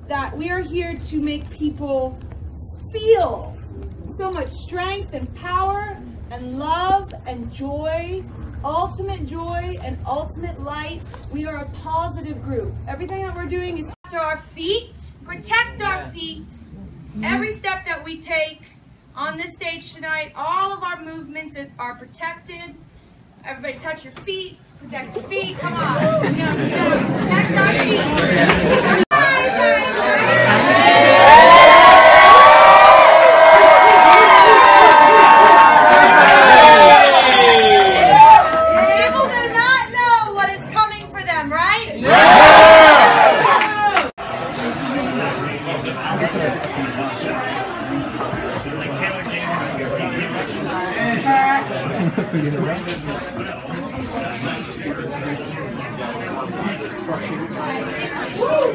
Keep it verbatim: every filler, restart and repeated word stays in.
that we are here to make people feel so much strength and power and love and joy, ultimate joy and ultimate light. We are a positive group. Everything that we're doing is after our feet, protect our feet. Every step that we take on this stage tonight, all of our movements are protected. Everybody touch your feet, protect your feet, come on. You know, you know, protect our feet. People do not know what is coming for them, right? Yeah. Woo!